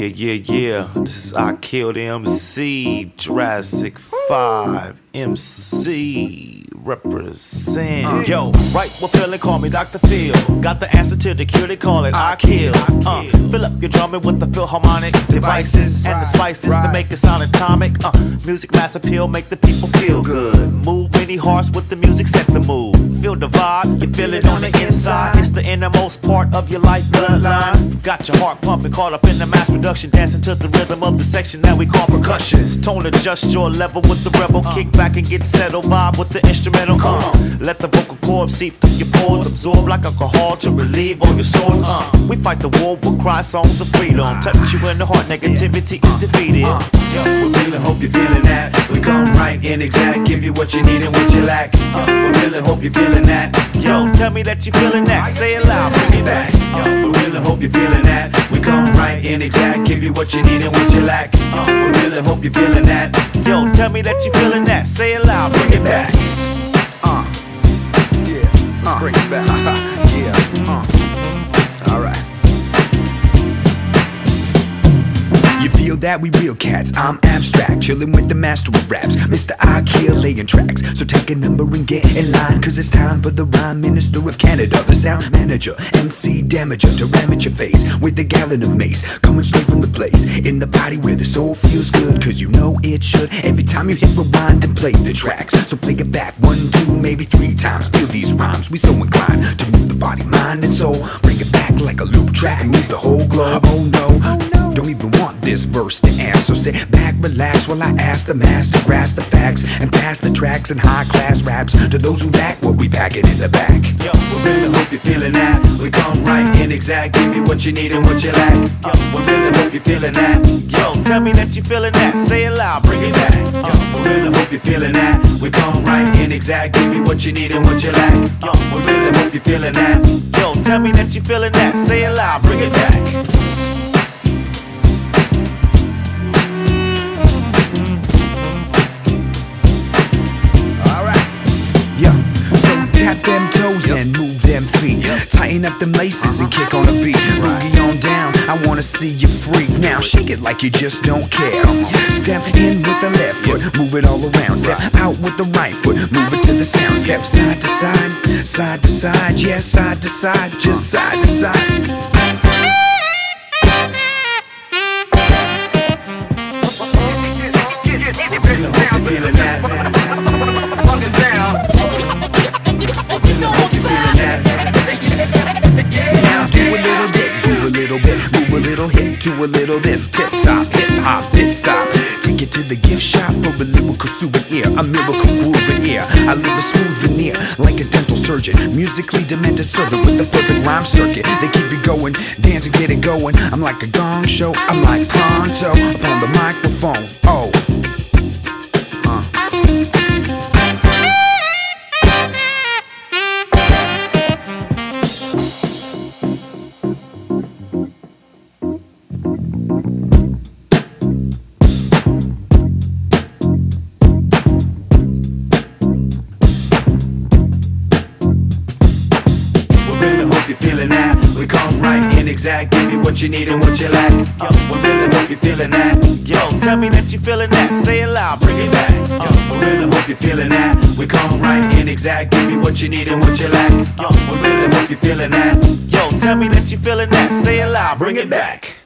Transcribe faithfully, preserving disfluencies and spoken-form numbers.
Yeah, yeah, yeah. This is I Killed M C, Jurassic five, M C, represent. Yo, right what feeling, call me Doctor Phil. Got the answer to the cure, they call it I Kill. Uh, fill up your drumming with the Philharmonic devices and the spices to make it sound atomic. Uh, music mass appeal, make the people feel good. Move many hearts with the music, set the mood. Feel the vibe, you feel it on the inside. It's the innermost part of your life bloodline. Got your heart pumping, caught up in the mass production, dancing to the rhythm of the section that we call percussions. Tone adjust your level with the rebel, kick back and get settled. Vibe with the instrumental. Uh, let the vocal cords seep through your pores, absorb like alcohol to relieve all your sores. Uh, we fight the war with cry songs of freedom. Touch you in the heart, negativity is defeated. Uh, yo, we really hope you're feeling that. We come right in exact, give you what you need and what you lack. Uh, we really hope you're feeling that. Yo, tell me that you're feeling that. Say it loud, bring it back. Uh, we really hope you're feeling that. We come right in exact, give you what you need and what you lack. Uh, we really hope you're feeling that. Yo, tell me that you're feeling that. Say it loud, bring it back. Uh, yeah, uh, bring it back. Yeah, uh, alright. You feel that we real cats, I'm abstract, chillin' with the master of raps, Mister I Kill laying tracks. So take a number and get in line, cause it's time for the rhyme minister of Canada, the sound manager, M C damager, to ram at your face with a gallon of mace, coming straight from the place in the body where the soul feels good, cause you know it should every time you hit rewind and play the tracks. So play it back one, two, maybe three times, feel these rhymes, we so inclined to move the body, mind and soul. Bring it back like a loop track and move the whole globe. Oh no, oh, no. Don't even want this verse to end, so sit back, relax while I ask the master, grasp the facts and pass the tracks and high class raps to those who lack what we packing in the back. Yo, we really hope you're feeling that. We come right in exact, give you what you need and what you lack. Yo, we really hope you're feeling that. Yo, tell me that you're feeling that. Say it loud, bring it back. Yo, we really hope you're feeling that. We come right in exact, give you what you need and what you lack. Yo, we really hope you're feeling that. Yo, tell me that you're feeling that. Say it loud, bring it back. Tap them toes and move them feet. Tighten up them laces and kick on the beat. Boogie on down, I wanna see you freak. Now shake it like you just don't care. Step in with the left foot, move it all around. Step out with the right foot, move it to the sound. Step side to side, side to side, yeah, side to side, just side to side. Feeling that. Now do a little bit, move a little bit, move a little hip to a little this. Tip top, hip hop, pit stop. Take it to the gift shop for a lyrical souvenir, a miracle grooving ear. I leave a smooth veneer like a dental surgeon, musically demented servant with the perfect rhyme circuit. They keep it going, dance and get it going. I'm like a gong show, I'm like pronto upon the microphone. Oh. Feeling that. We come right in exact, give you what you need and what you lack. Yo, we really hope you're feeling that. Yo, tell me that you're feeling that. Say it loud, bring it back. Yo, we really hope you're feeling that. We come right in exact, give you what you need and what you lack. Yo, we really hope you're feeling that. Yo, tell me that you're feeling that. Say it loud, bring it back.